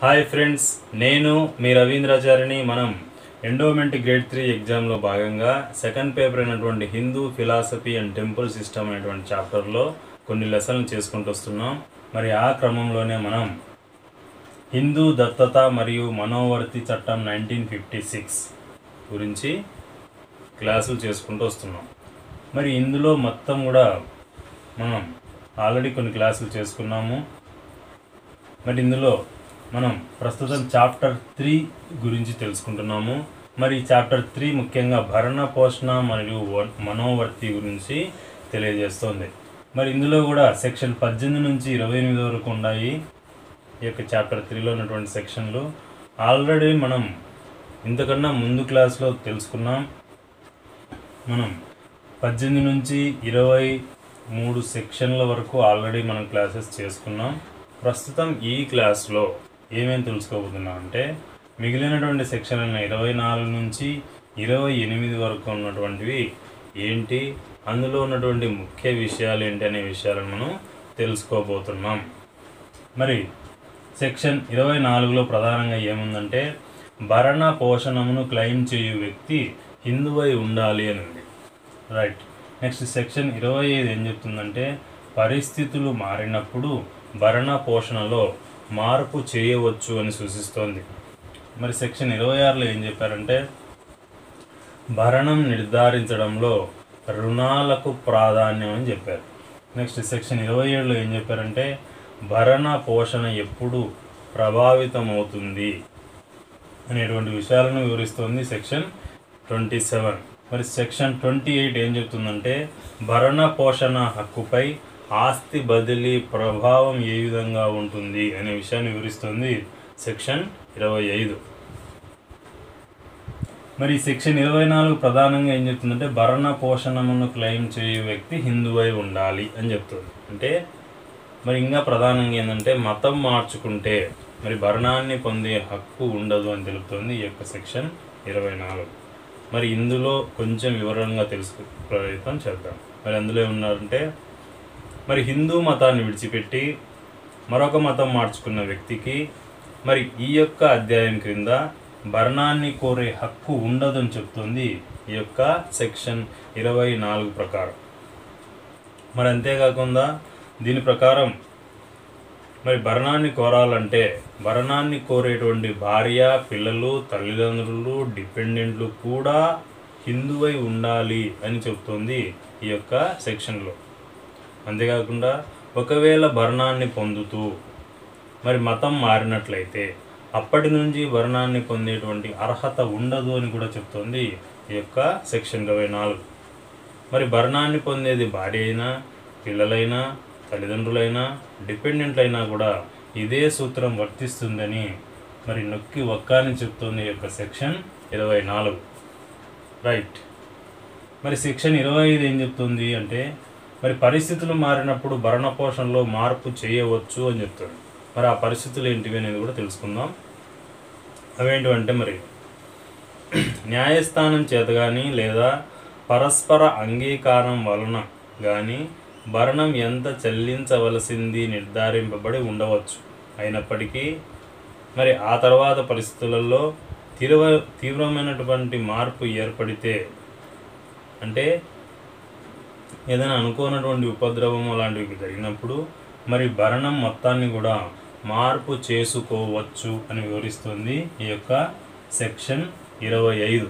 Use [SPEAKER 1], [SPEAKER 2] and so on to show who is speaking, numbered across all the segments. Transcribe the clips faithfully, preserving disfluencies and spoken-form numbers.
[SPEAKER 1] Hi friends, నేను మీ రవీంద్రాచారిని. మనం endowment grade three ఎగ్జామ్లో భాగంగా సెకండ్ పేపర్ అయినటువంటి Hindu philosophy and temple system అనేటువంటి చాప్టర్లో కొన్ని లెసన్లు చేసుకుంటూ వస్తున్నాం. మరి ఆ క్రమంలోనే మనం హిందూ దత్తత మరియు మనోవర్తి చట్టం నైన్టీన్ ఫిఫ్టీ సిక్స్ గురించి క్లాసులు చేసుకుంటూ వస్తున్నాం. మరి ఇందులో మొత్తం కూడా మనం ఆల్రెడీ కొన్ని క్లాసులు చేసుకున్నాము. మరి ఇందులో మనం ప్రస్తుతం చాప్టర్ త్రీ గురించి తెలుసుకుంటున్నాము. మరి ఈ చాప్టర్ త్రీ ముఖ్యంగా భరణ పోషణ మరియు మనోవర్తి గురించి తెలియజేస్తుంది. మరి ఇందులో కూడా సెక్షన్ పద్దెనిమిది నుంచి ఇరవై ఎనిమిది వరకు ఉన్నాయి. ఈ యొక్క చాప్టర్ త్రీలో ఉన్నటువంటి సెక్షన్లు ఆల్రెడీ మనం ఇంతకన్నా ముందు క్లాస్లో తెలుసుకున్నాం. మనం పద్దెనిమిది నుంచి ఇరవై మూడు సెక్షన్ల వరకు ఆల్రెడీ మనం క్లాసెస్ చేసుకున్నాం. ప్రస్తుతం ఈ క్లాస్లో ఏమేమి తెలుసుకోబోతున్నాం అంటే మిగిలినటువంటి సెక్షన్లను ఇరవై నాలుగు నుంచి ఇరవై ఎనిమిది వరకు ఉన్నటువంటివి ఏంటి, అందులో ఉన్నటువంటి ముఖ్య విషయాలు ఏంటి అనే విషయాలను మనం తెలుసుకోబోతున్నాం. మరి సెక్షన్ ఇరవై నాలుగులో ప్రధానంగా ఏముందంటే భరణ పోషణమును క్లెయిమ్ చేయు వ్యక్తి హిందువై ఉండాలి అని ఉంది. రైట్. నెక్స్ట్ సెక్షన్ ఇరవై ఐదు ఏం చెప్తుందంటే పరిస్థితులు మారినప్పుడు భరణ పోషణలో మార్పు చేయవచ్చు అని సూచిస్తోంది. మరి సెక్షన్ ఇరవై ఆరులో ఏం చెప్పారంటే భరణం నిర్ధారించడంలో రుణాలకు ప్రాధాన్యం అని చెప్పారు. నెక్స్ట్ సెక్షన్ ఇరవై ఏడులో ఏం చెప్పారంటే భరణ పోషణ ఎప్పుడు ప్రభావితం అవుతుంది అనేటువంటి విషయాలను వివరిస్తుంది సెక్షన్ ట్వంటీ సెవెన్. మరి సెక్షన్ ట్వంటీ ఎయిట్ ఏం చెప్తుందంటే భరణ పోషణ హక్కుపై ఆస్తి బదిలీ ప్రభావం ఏ విధంగా ఉంటుంది అనే విషయాన్ని వివరిస్తుంది సెక్షన్ ఇరవై ఐదు. మరి సెక్షన్ ఇరవై నాలుగు ప్రధానంగా ఏం చెప్తుందంటే భరణ పోషణమును క్లెయిమ్ చేయు వ్యక్తి హిందువై ఉండాలి అని చెప్తుంది. అంటే మరి ఇంకా ప్రధానంగా ఏంటంటే మతం మార్చుకుంటే మరి భరణాన్ని పొందే హక్కు ఉండదు అని తెలుపుతుంది ఈ యొక్క సెక్షన్ ఇరవై నాలుగు. మరి ఇందులో కొంచెం వివరంగా తెలుసు ప్రయత్నం చేద్దాం. మరి అందులో ఏమన్నారంటే మరి హిందూ మతాన్ని విడిచిపెట్టి మరొక మతం మార్చుకున్న వ్యక్తికి మరి ఈ యొక్క అధ్యాయం క్రింద భరణాన్ని కోరే హక్కు ఉండదని చెప్తుంది ఈ యొక్క సెక్షన్ ఇరవై నాలుగు ప్రకారం. మరి అంతేకాకుండా దీని ప్రకారం మరి భరణాన్ని కోరాలంటే భరణాన్ని కోరేటువంటి భార్య, పిల్లలు, తల్లిదండ్రులు, డిపెండెంట్లు కూడా హిందువై ఉండాలి అని చెప్తుంది ఈ యొక్క సెక్షన్లో. అంతేకాకుండా ఒకవేళ భరణాన్ని పొందుతూ మరి మతం మారినట్లయితే అప్పటి నుంచి భరణాన్ని పొందేటువంటి అర్హత ఉండదు అని కూడా చెప్తోంది ఈ యొక్క సెక్షన్ ఇరవై నాలుగు. మరి భరణాన్ని పొందేది భార్య అయినా, పిల్లలైనా, తల్లిదండ్రులైనా, డిపెండెంట్లైనా కూడా ఇదే సూత్రం వర్తిస్తుందని మరి నొక్కి ఒక్కాని చెప్తోంది ఈ యొక్క సెక్షన్ ఇరవై నాలుగు. రైట్. మరి సెక్షన్ ఇరవై ఐదు ఏం చెప్తుంది అంటే మరి పరిస్థితులు మారినప్పుడు భరణ పోషణలో మార్పు చేయవచ్చు అని చెప్తాడు. మరి ఆ పరిస్థితులు ఏంటివి అనేది కూడా తెలుసుకుందాం. అవేంటివంటే మరి న్యాయస్థానం చేత కానీ లేదా పరస్పర అంగీకారం వలన కానీ భరణం ఎంత చెల్లించవలసింది నిర్ధారింపబడి ఉండవచ్చు. అయినప్పటికీ మరి ఆ తర్వాత పరిస్థితులలో తీవ్ర తీవ్రమైనటువంటి మార్పు ఏర్పడితే అంటే ఏదైనా అనుకోనటువంటి ఉపద్రవం అలాంటివి జరిగినప్పుడు మరి భరణం మొత్తాన్ని కూడా మార్పు చేసుకోవచ్చు అని వివరిస్తుంది ఈ యొక్క సెక్షన్ ఇరవై ఐదు.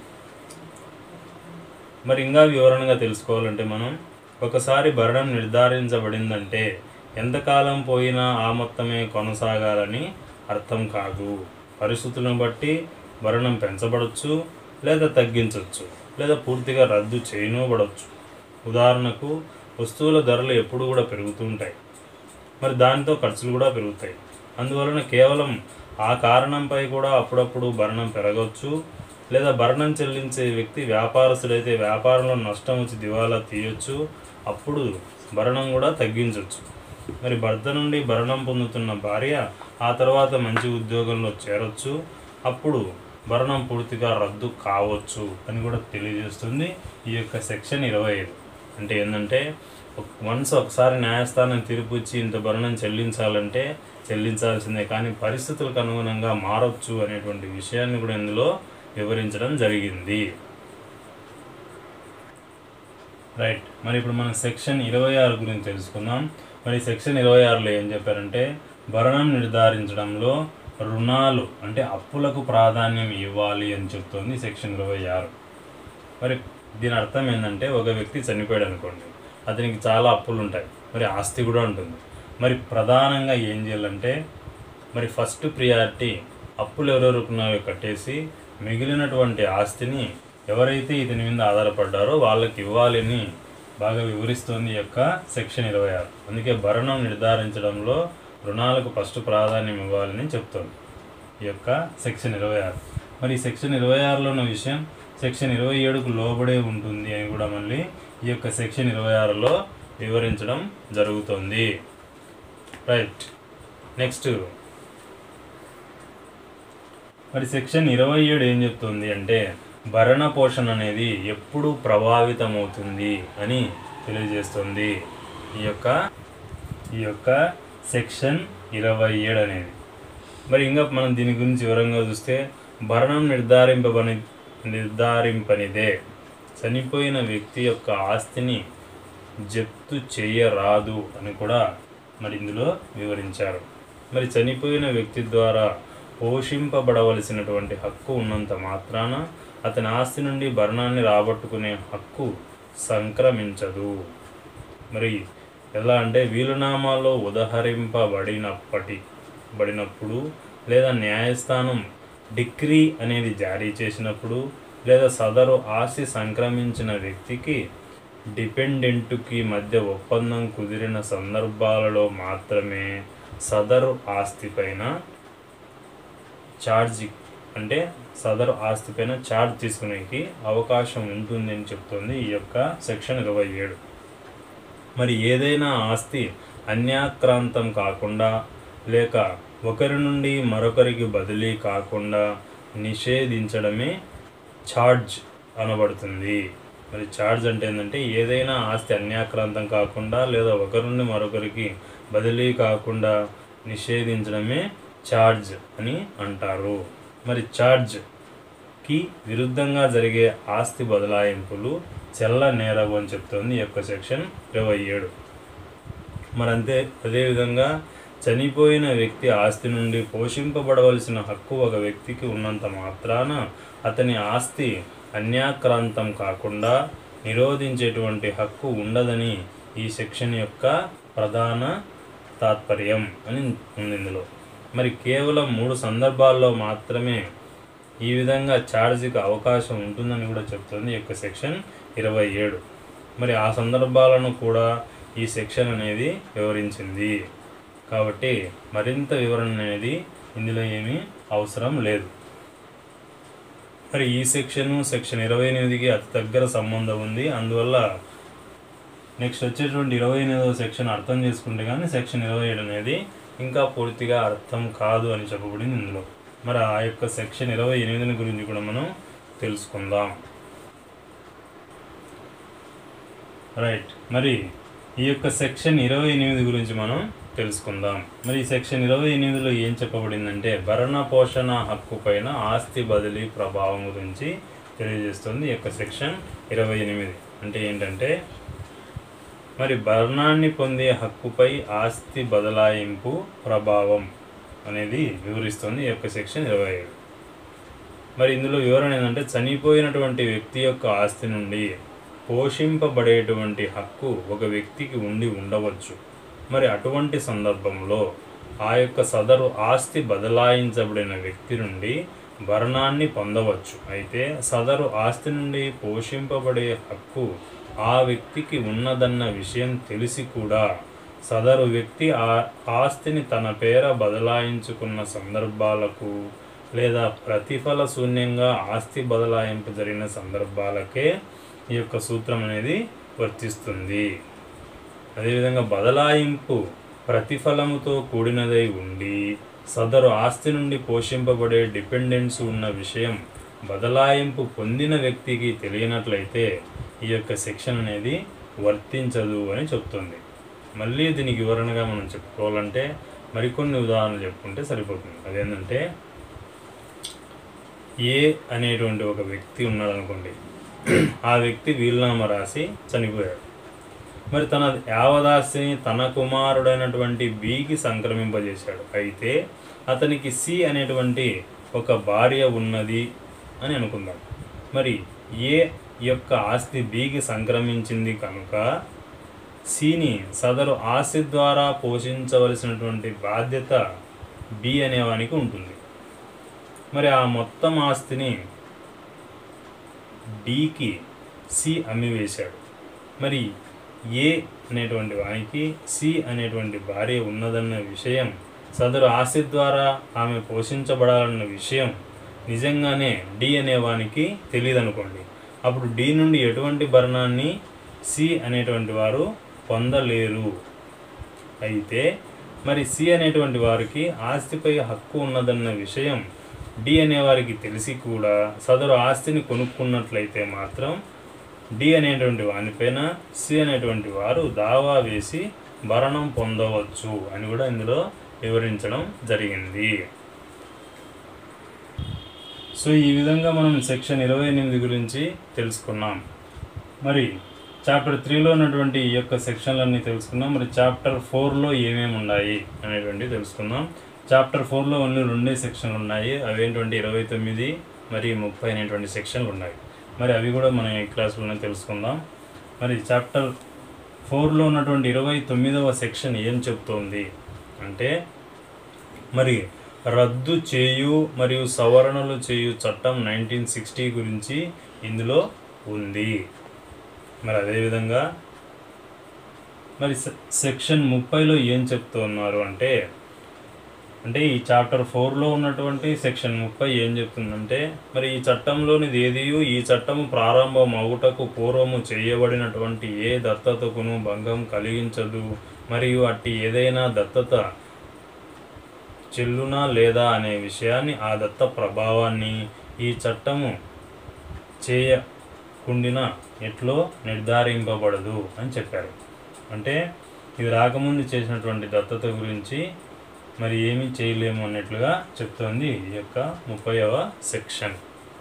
[SPEAKER 1] మరి ఇంకా వివరణగా తెలుసుకోవాలంటే మనం ఒకసారి భరణం నిర్ధారించబడిందంటే ఎంతకాలం పోయినా ఆ మొత్తమే కొనసాగాలని అర్థం కాదు. పరిస్థితులను బట్టి భరణం పెంచబడవచ్చు లేదా తగ్గించవచ్చు లేదా పూర్తిగా రద్దు చేయనూబడవచ్చు. ఉదాహరణకు వస్తువుల ధరలు ఎప్పుడు కూడా పెరుగుతుంటాయి, మరి దానితో ఖర్చులు కూడా పెరుగుతాయి. అందువలన కేవలం ఆ కారణంపై కూడా అప్పుడప్పుడు భరణం పెరగవచ్చు. లేదా భరణం చెల్లించే వ్యక్తి వ్యాపారస్తుడైతే వ్యాపారంలో నష్టం వచ్చి దివాలా తీయొచ్చు, అప్పుడు భరణం కూడా తగ్గించవచ్చు. మరి భర్త నుండి భరణం పొందుతున్న భార్య ఆ తర్వాత మంచి ఉద్యోగంలో చేరొచ్చు, అప్పుడు భరణం పూర్తిగా రద్దు కావచ్చు అని కూడా తెలియజేస్తుంది ఈ యొక్క సెక్షన్ ఇరవై ఐదు. అంటే ఏంటంటే వన్స్ ఒకసారి న్యాయస్థానం తీర్పు ఇచ్చి ఇంత భరణం చెల్లించాలంటే చెల్లించాల్సిందే, కానీ పరిస్థితులకు అనుగుణంగా మారొచ్చు అనేటువంటి విషయాన్ని కూడా ఇందులో వివరించడం జరిగింది. రైట్, మరి ఇప్పుడు మనం సెక్షన్ ఇరవై ఆరు గురించి తెలుసుకుందాం. మరి సెక్షన్ ఇరవై ఆరులో ఏం చెప్పారంటే, భరణం నిర్ధారించడంలో రుణాలు అంటే అప్పులకు ప్రాధాన్యం ఇవ్వాలి అని చెప్తుంది సెక్షన్ ఇరవై ఆరు. మరి దీని అర్థం ఏంటంటే, ఒక వ్యక్తి చనిపోయాడు అనుకోండి, అతనికి చాలా అప్పులు ఉంటాయి, మరి ఆస్తి కూడా ఉంటుంది. మరి ప్రధానంగా ఏం చేయాలంటే, మరి ఫస్ట్ ప్రియారిటీ అప్పులు ఎవరెవరుకున్నాయో కట్టేసి మిగిలినటువంటి ఆస్తిని ఎవరైతే ఇతని మీద ఆధారపడ్డారో వాళ్ళకి ఇవ్వాలని బాగా వివరిస్తుంది ఈ యొక్క సెక్షన్ ఇరవై ఆరు. అందుకే భరణం నిర్ధారించడంలో రుణాలకు ఫస్ట్ ప్రాధాన్యం ఇవ్వాలని చెప్తుంది ఈ యొక్క సెక్షన్ ఇరవై ఆరు. మరి ఈ సెక్షన్ ఇరవై ఆరులో ఉన్న విషయం సెక్షన్ ఇరవై ఏడుకు లోబడే ఉంటుంది అని కూడా మళ్ళీ ఈ యొక్క సెక్షన్ ఇరవై ఆరులో వివరించడం జరుగుతుంది. రైట్, నెక్స్ట్ మరి సెక్షన్ ఇరవై ఏడు ఏం చెప్తుంది అంటే, భరణ పోషణ అనేది ఎప్పుడు ప్రభావితమవుతుంది అని తెలియజేస్తుంది ఈ యొక్క ఈ యొక్క సెక్షన్ ఇరవై ఏడు అనేది. మరి ఇంకా మనం దీని గురించి వివరంగా చూస్తే, భరణం నిర్ధారింపబని నిర్ధారింపనిదే చనిపోయిన వ్యక్తి యొక్క ఆస్తిని జప్తు చేయరాదు అని కూడా మరి ఇందులో వివరించారు. మరి చనిపోయిన వ్యక్తి ద్వారా పోషింపబడవలసినటువంటి హక్కు ఉన్నంత మాత్రాన అతని ఆస్తి నుండి భరణాన్ని రాబట్టుకునే హక్కు సంక్రమించదు. మరి ఎలా అంటే, వీలునామాలో ఉదహరింపబడినప్పటి బడినప్పుడు లేదా న్యాయస్థానం డిక్రీ అనేది జారీ చేసినప్పుడు లేదా సదరు ఆస్తి సంక్రమించిన వ్యక్తికి డిపెండెంట్కి మధ్య ఒప్పందం కుదిరిన సందర్భాలలో మాత్రమే సదరు ఆస్తిపైన ఛార్జ్ అంటే సదరు ఆస్తిపైన ఛార్జ్ తీసుకునేకి అవకాశం ఉంటుంది అని చెప్తుంది ఈ యొక్క సెక్షన్ ఇరవై ఏడు. మరి ఏదైనా ఆస్తి అన్యాక్రాంతం కాకుండా లేక ఒకరి నుండి మరొకరికి బదిలీ కాకుండా నిషేధించడమే ఛార్జ్ అనబడుతుంది. మరి ఛార్జ్ అంటే ఏంటంటే, ఏదైనా ఆస్తి అన్యాక్రాంతం కాకుండా లేదా ఒకరి నుండి మరొకరికి బదిలీ కాకుండా నిషేధించడమే ఛార్జ్ అని అంటారు. మరి ఛార్జ్కి విరుద్ధంగా జరిగే ఆస్తి బదలాయింపులు చెల్ల నేరవు అని చెప్తుంది ఈ యొక్క సెక్షన్ ఇరవై ఏడు. మరి అంతే అదేవిధంగా చనిపోయిన వ్యక్తి ఆస్తి నుండి పోషింపబడవలసిన హక్కు ఒక వ్యక్తికి ఉన్నంత మాత్రాన అతని ఆస్తి అన్యాక్రాంతం కాకుండా నిరోధించేటువంటి హక్కు ఉండదని ఈ సెక్షన్ యొక్క ప్రధాన తాత్పర్యం అని ఉంది ఇందులో. మరి కేవలం మూడు సందర్భాల్లో మాత్రమే ఈ విధంగా ఛార్జీకి అవకాశం ఉంటుందని కూడా చెప్తుంది ఈ యొక్క సెక్షన్ ఇరవై ఏడు. మరి ఆ సందర్భాలను కూడా ఈ సెక్షన్ అనేది వివరించింది కాబట్టి మరింత వివరణ అనేది ఇందులో ఏమీ అవసరం లేదు. మరి ఈ సెక్షను సెక్షన్ ఇరవై ఎనిమిదికి అతి దగ్గర సంబంధం ఉంది. అందువల్ల నెక్స్ట్ వచ్చేటువంటి ఇరవై ఎనిమిదవ సెక్షన్ అర్థం చేసుకుంటే కానీ సెక్షన్ ఇరవై ఏడు అనేది ఇంకా పూర్తిగా అర్థం కాదు అని చెప్పబడింది ఇందులో. మరి ఆ యొక్క సెక్షన్ ఇరవై ఎనిమిదిని గురించి కూడా మనం తెలుసుకుందాం. రైట్, మరి ఈ యొక్క సెక్షన్ ఇరవై ఎనిమిది గురించి మనం తెలుసుకుందాం. మరి ఈ సెక్షన్ ఇరవై ఎనిమిదిలో ఏం చెప్పబడిందంటే, భరణ పోషణ హక్కు పైన ఆస్తి బదిలీ ప్రభావం గురించి తెలియజేస్తుంది ఈ యొక్క సెక్షన్ ఇరవై ఎనిమిది. అంటే ఏంటంటే, మరి భరణాన్ని పొందే హక్కుపై ఆస్తి బదలాయింపు ప్రభావం అనేది వివరిస్తుంది ఈ యొక్క సెక్షన్ ఇరవై ఏడు. మరి ఇందులో వివరణ ఏంటంటే, చనిపోయినటువంటి వ్యక్తి యొక్క ఆస్తి నుండి పోషింపబడేటువంటి హక్కు ఒక వ్యక్తికి ఉండి ఉండవచ్చు. మరి అటువంటి సందర్భంలో ఆ యొక్క సదరు ఆస్తి బదలాయించబడిన వ్యక్తి నుండి భరణాన్ని పొందవచ్చు. అయితే సదరు ఆస్తి నుండి పోషింపబడే హక్కు ఆ వ్యక్తికి ఉన్నదన్న విషయం తెలిసి కూడా సదరు వ్యక్తి ఆ ఆస్తిని తన పేర బదలాయించుకున్న సందర్భాలకు లేదా ప్రతిఫల శూన్యంగా ఆస్తి బదలాయింపు జరిగిన సందర్భాలకే ఈ యొక్క సూత్రం అనేది వర్తిస్తుంది. అదేవిధంగా బదలాయింపు ప్రతిఫలముతో కూడినదై ఉండి సదరు ఆస్తి నుండి పోషింపబడే డిపెండెన్స్ ఉన్న విషయం బదలాయింపు పొందిన వ్యక్తికి తెలియనట్లయితే ఈ యొక్క సెక్షన్ అనేది వర్తించదు అని చెప్తుంది. మళ్ళీ దీనికి వివరణగా మనం చెప్పుకోవాలంటే మరికొన్ని ఉదాహరణలు చెప్పుకుంటే సరిపోతుంది. అదేంటంటే ఏ అనేటువంటి ఒక వ్యక్తి ఉన్నాడు అనుకోండి. ఆ వ్యక్తి వీలునామా రాసి చనిపోయాడు. మరి తన యావదాస్తిని తన కుమారుడైనటువంటి బికి సంక్రమింపజేశాడు. అయితే అతనికి సి అనేటువంటి ఒక భార్య ఉన్నది అని అనుకుందాం. మరి ఏ యొక్క ఆస్తి బికి సంక్రమించింది కనుక సిని సదరు ఆస్తి ద్వారా పోషించవలసినటువంటి బాధ్యత బి అనేవానికి ఉంటుంది. మరి ఆ మొత్తం ఆస్తిని డికి సి అమ్మివేశాడు. మరి ఏ అనేటువంటి వానికి సి అనేటువంటి భార్య ఉన్నదన్న విషయం, సదరు ఆస్తి ద్వారా ఆమె పోషించబడాలన్న విషయం నిజంగానే డి అనేవానికి తెలియదు అనుకోండి. అప్పుడు డి నుండి ఎటువంటి భరణాన్ని సి అనేటువంటి వారు పొందలేరు. అయితే మరి సి అనేటువంటి వారికి ఆస్తిపై హక్కు ఉన్నదన్న విషయం డి అనేవారికి తెలిసి కూడా సదరు ఆస్తిని కొనుక్కున్నట్లయితే మాత్రం డి అనేటువంటి వానిపైన సి అనేటువంటి వారు దావా వేసి భరణం పొందవచ్చు అని కూడా ఇందులో వివరించడం జరిగింది. సో ఈ విధంగా మనం సెక్షన్ ఇరవై ఎనిమిది గురించి తెలుసుకున్నాం. మరి చాప్టర్ త్రీలో ఉన్నటువంటి ఈ యొక్క సెక్షన్లన్నీ తెలుసుకున్నాం. మరి చాప్టర్ ఫోర్లో ఏమేమి ఉన్నాయి అనేటువంటివి తెలుసుకుందాం. చాప్టర్ ఫోర్లో ఓన్లీ రెండే సెక్షన్లు ఉన్నాయి. అవేంటంటే ఇరవై తొమ్మిది మరి ముప్పై అనేటువంటి సెక్షన్లు ఉన్నాయి. మరి అవి కూడా మనం ఈ క్లాసులోనే తెలుసుకుందాం. మరి చాప్టర్ ఫోర్లో ఉన్నటువంటి ఇరవై తొమ్మిదవ సెక్షన్ ఏం చెప్తోంది అంటే, మరి రద్దు చేయు మరియు సవరణలు చేయు చట్టం నైన్టీన్ సిక్స్టీ గురించి ఇందులో ఉంది. మరి అదేవిధంగా మరి సెక్షన్ ముప్పైలో ఏం చెప్తున్నారు అంటే అంటే ఈ చాప్టర్ ఫోర్లో ఉన్నటువంటి సెక్షన్ ముప్పై ఏం చెప్తుందంటే, మరి ఈ చట్టంలోనిది ఏదియు ఈ చట్టము ప్రారంభం అవుటకు పూర్వము చేయబడినటువంటి ఏ దత్తతకును భంగం కలిగించదు, మరియు అట్టి ఏదైనా దత్తత చెల్లునా లేదా అనే విషయాన్ని, ఆ దత్త ప్రభావాన్ని ఈ చట్టము చేయకుండిన ఎట్లో నిర్ధారింపబడదు అని చెప్పారు. అంటే ఇది రాకముందు చేసినటువంటి దత్తత గురించి మరి ఏమీ చేయలేము అన్నట్లుగా చెప్తోంది ఈ యొక్క ముప్పైవ సెక్షన్.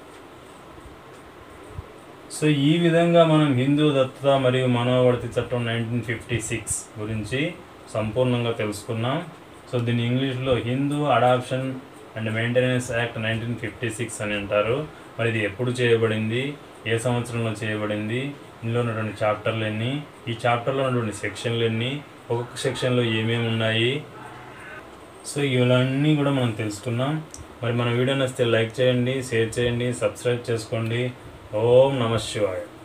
[SPEAKER 1] సో ఈ విధంగా మనం హిందూ దత్తత మరియు మానవవర్తి చట్టం నైన్టీన్ ఫిఫ్టీ సిక్స్ గురించి సంపూర్ణంగా తెలుసుకున్నాం. సో దీన్ని ఇంగ్లీష్లో Hindu adoption and maintenance act nineteen fifty six అని అంటారు. మరి ఇది ఎప్పుడు చేయబడింది, ఏ సంవత్సరంలో చేయబడింది, ఇందులో ఉన్నటువంటి చాప్టర్లు ఎన్ని, ఈ చాప్టర్లో ఉన్నటువంటి సెక్షన్లు ఎన్ని, ఒక్కొక్క సెక్షన్లో ఏమేమి ఉన్నాయి, సో ఇవన్నీ కూడా మనం తెలుసుకున్నాం. మరి మన వీడియో నచ్చితే లైక్ చేయండి, షేర్ చేయండి, సబ్స్క్రైబ్ చేసుకోండి. ఓం నమః శివాయ.